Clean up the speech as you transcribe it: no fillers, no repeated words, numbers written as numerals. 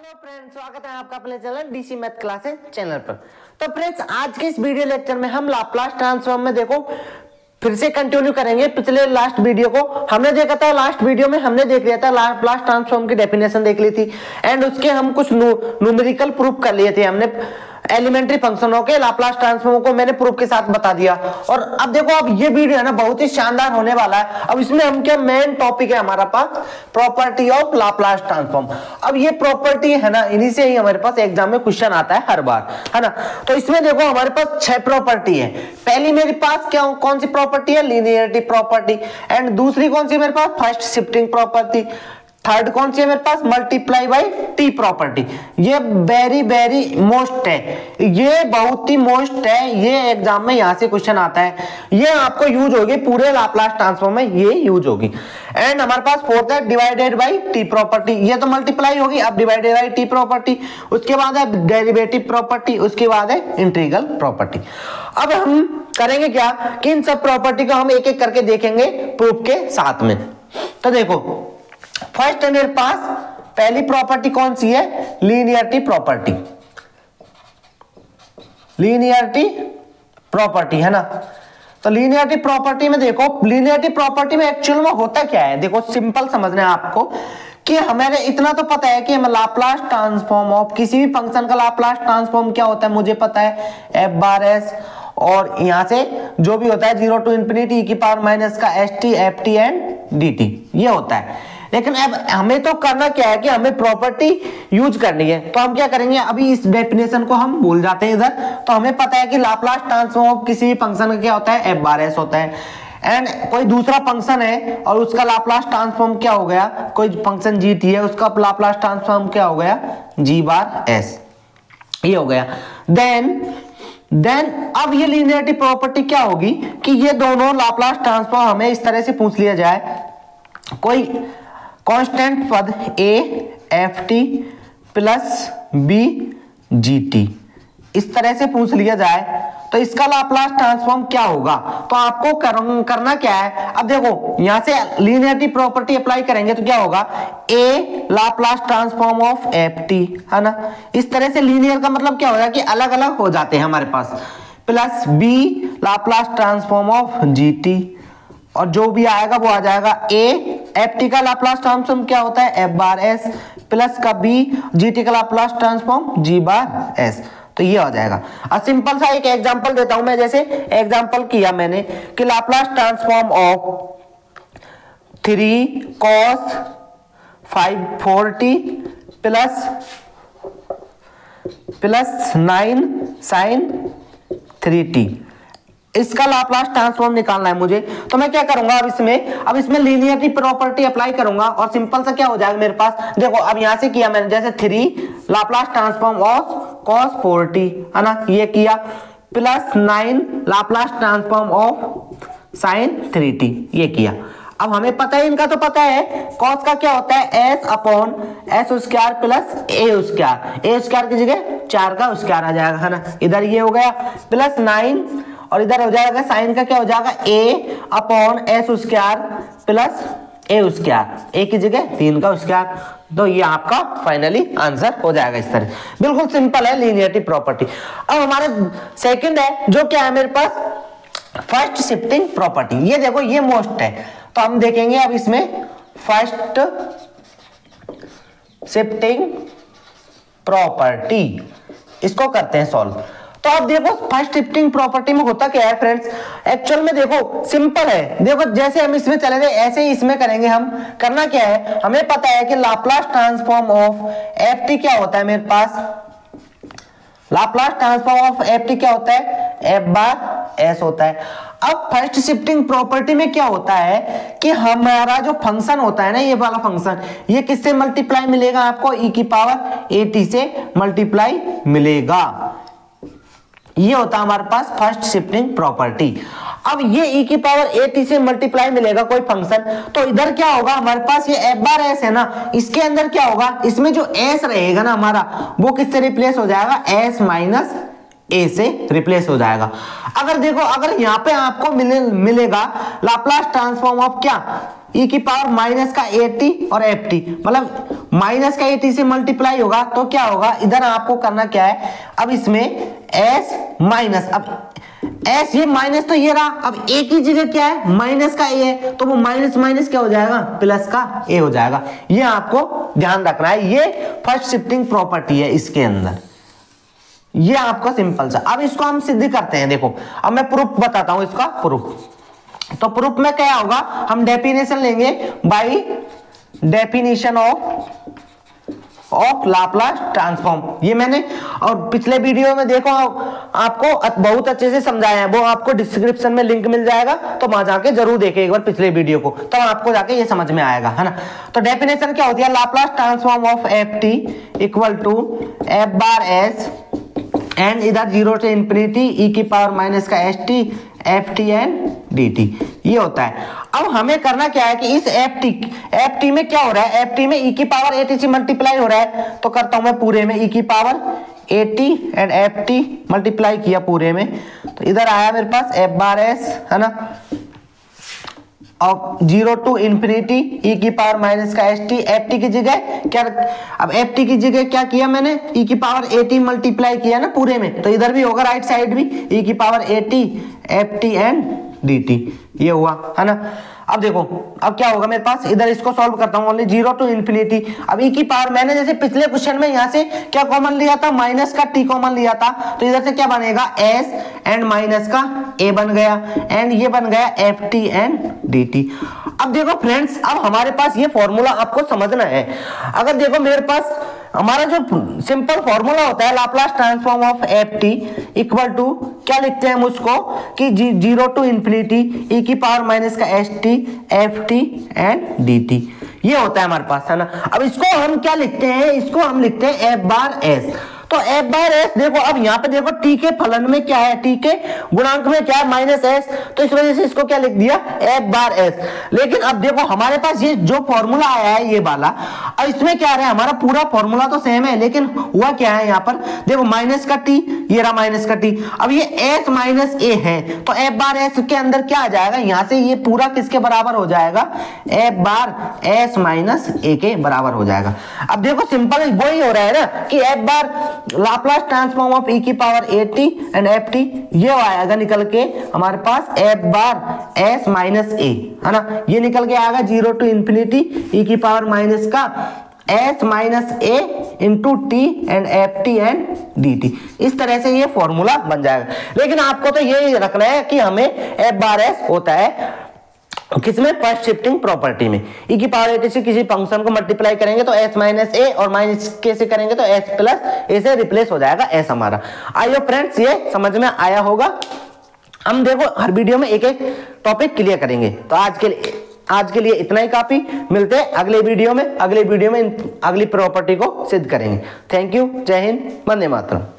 Hello friends, स्वागत है आपका अपने channel DC math classes channel पर। तो फ्रेंड्स, आज के इस वीडियो लेक्चर में हम लाप्लास ट्रांसफॉर्म में देखो फिर से कंटिन्यू करेंगे। पिछले लास्ट वीडियो को हमने देखा था, लास्ट वीडियो में हमने देख लिया था लाप्लास ट्रांसफॉर्म की डेफिनेशन देख ली थी एंड उसके हम कुछ न्यूमेरिकल प्रूफ कर लिए थे। हमने एलिमेंट्री फंक्शनों के लाप्लास ट्रांसफॉर्म को मैंने प्रूफ के साथ बता दिया। और अब देखो, अब ये वीडियो है ना बहुत ही शानदार होने वाला है। अब इसमें हम क्या मेन टॉपिक है हमारा पास प्रॉपर्टी ऑफ लाप्लास ट्रांसफॉर्म। अब ये प्रॉपर्टी है ना, इन्हीं से ही हमारे पास एग्जाम में क्वेश्चन आता है हर बार, है ना। तो इसमें देखो हमारे पास 6 प्रॉपर्टी है। पहली मेरे पास क्या कौन सी प्रॉपर्टी है, लीनियरिटी प्रॉपर्टी। एंड दूसरी कौन सी मेरे पास, फर्स्ट शिफ्टिंग प्रॉपर्टी। थर्ड कौन सी है मेरे पास, मल्टीप्लाई बाई टी प्रॉपर्टी। ये वेरी वेरी मोस्ट है, ये बहुत ही मोस्ट है। ये एग्जाम में यहां से क्वेश्चन आता है, ये आपको यूज होगी पूरे लाप्लास ट्रांसफॉर्म में, ये यूज होगी। एंड हमारे पास फोर्थ है डिवाइडेड बाई टी प्रॉपर्टी। ये तो मल्टीप्लाई होगी, अब डिवाइडेड बाई टी प्रॉपर्टी। उसके बाद है डेरिवेटिव प्रॉपर्टी, उसके बाद है इंटीग्रल प्रॉपर्टी। अब हम करेंगे क्या कि इन सब प्रॉपर्टी को हम एक एक करके देखेंगे प्रूफ के साथ में। तो देखो, फर्स्ट है मेरे पास पहली प्रॉपर्टी कौन सी है, लीनियरिटी प्रॉपर्टी। लीनियरिटी प्रॉपर्टी है ना। तो लीनियरिटी प्रॉपर्टी में देखो, लीनियरिटी प्रॉपर्टी में एक्चुअल में होता क्या है, देखो सिंपल समझना है आपको कि हमें इतना तो पता है कि हम लाप्लास ट्रांसफॉर्म ऑफ किसी भी फंक्शन का लाप्लास ट्रांसफॉर्म क्या होता है मुझे पता है, एफ बार एस। और यहां से जो भी होता है 0 टू इंफिनिटी e की पावर माइनस का S T F T and D T, ये होता है। लेकिन अब हमें तो करना क्या है कि हमें प्रॉपर्टी यूज करनी है। तो हम क्या करेंगे, अभी इस डेफिनेशन को हम भूल जाते हैं इधर। तो हमें पता है कि लाप्लास ट्रांसफॉर्म ऑफ किसी भी फंक्शन का क्या होता है, एफ बार एस होता है। एंड कोई दूसरा फंक्शन है और उसका लाप्लास ट्रांसफॉर्म क्या हो गया, कोई फंक्शन जी टी है, उसका लाप्लास ट्रांसफॉर्म क्या हो गया, जी बार एस, ये हो गया। देन अब ये लीनियरिटी प्रॉपर्टी क्या होगी कि ये दोनों लाप्लास ट्रांसफॉर्म हमें इस तरह से पूछ लिया जाए, कोई कांस्टेंट पद a F T plus B G T, इस तरह से पूछ लिया जाए तो इसका लाप्लास ट्रांसफॉर्म क्या होगा। तो आपको करना क्या है, अब देखो यहां से लीनियरिटी प्रॉपर्टी अप्लाई करेंगे तो क्या होगा, a Laplace transform of F T, है ना। इस तरह से लीनियर का मतलब क्या होगा कि अलग अलग हो जाते हैं हमारे पास, plus b Laplace transform of G T, और जो भी आएगा वो आ जाएगा a एफ टी का लाप्लास ट्रांसफॉर्म क्या होता है, एफ बार एस, प्लस का b जी टी का Laplace transform G bar S. तो ये हो जाएगा। अब सिंपल सा एक एग्जांपल देता हूं मैं, जैसे एग्जांपल किया मैंने कि Laplace transform of 3 cos 540 plus 9 sin 3t, इसका लाप्लास ट्रांसफॉर्म निकालना है मुझे। तो मैं क्या करूंगा, अब इसमें लीनियरिटी प्रॉपर्टी अप्लाई करूंगा और सिंपल सा क्या हो जाएगा मेरे पास, देखो अब यहां से किया मैंने, जैसे 3 लाप्लास ट्रांसफॉर्म ऑफ cos 40, है ना, ये किया, plus 9 Laplace transform of sin 3t, ये किया। अब हमें पता है, इनका तो पता है, cos का क्या होता है s upon S square plus A square, A square की जगह 4 का स्क्वायर आ जाएगा, है ना। इधर ये हो गया प्लस 9 और इधर हो जाएगा साइन का क्या हो जाएगा, a upon S square plus A square, A की जगह 3 का स्क्वायर। तो ये आपका फाइनली आंसर हो जाएगा इस तरह। बिल्कुल सिंपल है लीनियरिटी प्रॉपर्टी। अब हमारे सेकंड है जो क्या है मेरे पास, फर्स्ट शिफ्टिंग प्रॉपर्टी। ये देखो ये मोस्ट है, तो हम देखेंगे अब इसमें फर्स्ट शिफ्टिंग प्रॉपर्टी, इसको करते हैं सॉल्व। तो आप देखो फर्स्ट शिफ्टिंग प्रॉपर्टी में होता क्या है फ्रेंड्स, एक्चुअल में देखो सिंपल है। देखो जैसे हम इसमें चले गए ऐसे ही इसमें करेंगे हम। करना क्या है, हमें पता है कि Laplace transform of F T क्या होता है मेरे पास, Laplace transform of F T क्या होता है, एफ बार एस होता है। अब फर्स्ट शिफ्टिंग प्रॉपर्टी में क्या होता है कि हमारा जो फंक्शन होता है ना, ये वाला फंक्शन, ये किससे मल्टीप्लाई मिलेगा आपको, ई की पावर ए टी से मल्टीप्लाई मिलेगा। ये होता है हमारे पास फर्स्ट शिफ्टिंग प्रॉपर्टी। अब ये e की पावर ए टी से मल्टीप्लाई मिलेगा कोई फंक्शन, तो इधर क्या होगा हमारे पास, ये एफ बार एस है ना, इसके अंदर क्या होगा, इसमें जो एस रहेगा ना हमारा, वो किससे रिप्लेस हो जाएगा, एस माइनस ए से रिप्लेस हो जाएगा। अगर देखो, अगर यहाँ पे आपको मिलेगा लाप्लास ट्रांसफॉर्म ऑफ क्या, ई की पावर माइनस का एटी और एफ टी, मतलब माइनस का एटी से मल्टीप्लाई होगा तो क्या होगा, इधर आपको करना क्या है, अब इसमें एस माइनस, अब एस ये माइनस तो ये रहा, अब ए की जगह क्या है, माइनस का ए है, तो वो माइनस माइनस क्या हो जाएगा, प्लस का ए हो जाएगा। ये आपको ध्यान रखना है, ये फर्स्ट शिफ्टिंग प्रॉपर्टी है इसके अंदर, ये आपका सिंपल सा। अब इसको हम सिद्ध करते हैं, देखो अब मैं प्रूफ बताता हूं इसका प्रूफ। तो प्रूफ में क्या होगा, हम डेफिनेशन लेंगे by definition of Laplace transform. ये मैंने और पिछले वीडियो में देखो आपको बहुत अच्छे से समझाया है, वो आपको डिस्क्रिप्शन में लिंक मिल जाएगा, तो वहां जाके जरूर देखें एक बार पिछले वीडियो को, तो आपको जाके ये समझ में आएगा, है ना। तो डेफिनेशन क्या होती है, Laplace transform of F T equal to F bar S and इधर 0 से इंफिनिटी ई की पावर माइनस का S T F T and D T, ये होता है। अब हमें करना क्या है कि इस एफ टी में क्या हो रहा है, एफ टी में ई की पावर एटी से मल्टीप्लाई हो रहा है, तो करता हूं मैं पूरे में ई की power A T and F T multiply किया पूरे में, तो इधर आया मेरे पास एफ बार एस, है ना, और 0 टू इंफिनिटी ई की पावर माइनस का एस टी, एफ टी की जगह क्या, अब एफ टी की जगह क्या किया मैंने, ई की पावर एटी मल्टीप्लाई किया ना पूरे में, तो इधर भी होगा राइट साइड भी ई की power A T F T and D T, ये हुआ, है ना। अब देखो अब क्या होगा मेरे पास, इधर इसको सॉल्व करता हूं, ओनली 0 टू इंफिनिटी, अब ई की पावर मैंने जैसे पिछले क्वेश्चन में यहां से क्या कॉमन लिया था, माइनस का टी कॉमन लिया था, तो इधर से क्या बनेगा, एस एंड माइनस का ए बन गया एंड ये बन गया F T and D T. अब देखो फ्रेंड्स, अब हमारे पास ये फॉर्मूला आपको समझना है। अगर देखो मेरे पास हमारा जो सिंपल फॉर्मूला होता है Laplace transform of F T equal to क्या लिखते हैं हम उसको कि 0 टू इंफिनिटी ई की पावर माइनस का S T F T and D T, ये होता है हमारे पास, है ना। अब इसको हम क्या लिखते हैं, इसको हम लिखते हैं एफ बार एस। तो एफ बार एस देखो, अब यहाँ पे देखो टी के फलन में क्या है, टी के गुणांक में क्या है, माइनस एस, तो इस वजह से इसको क्या लिख दिया, एफ बार एस। लेकिन अब देखो हमारे पास ये जो फॉर्मूला आया है ये वाला, अब इसमें क्या है, हमारा पूरा फॉर्मूला तो सेम है, लेकिन हुआ क्या है यहाँ पर, देखो माइनस का टी, ये रहा माइनस का टी, अब ये एस माइनस ए है, तो एफ बार एस के अंदर क्या आ जाएगा, यहाँ से ये पूरा किसके बराबर हो जाएगा, F bar S minus A के बराबर हो जाएगा। अब देखो सिंपल वही हो रहा है ना कि F bar Laplace transform of E की power A T and F T, ये आएगा निकल के हमारे पास F bar S minus A, है ना, ये निकल के आएगा 0 टू इंफिनिटी ई की पावर माइनस का S minus A into T and F T and D T. इस तरह से ये फॉर्मूला बन जाएगा। लेकिन आपको तो ये रखना है कि हमें एफ बार एस होता है किसमें, फर्स्ट शिफ्टिंग प्रॉपर्टी में। ई की पावर एटी से किसी फंक्शन को मल्टीप्लाई करेंगे तो एस माइनस ए और माइनस के से करेंगे तो एस प्लस ए से रिप्लेस हो जाएगा एस हमारा। आइए फ्रेंड्स, ये समझ में आया होगा। हम देखो हर वीडियो में एक एक टॉपिक क्लियर करेंगे, तो आज के लिए इतना ही काफी। मिलते हैं अगले वीडियो में अगली प्रॉपर्टी को सिद्ध करेंगे। थैंक यू, जय हिंद, वंदे मातरम।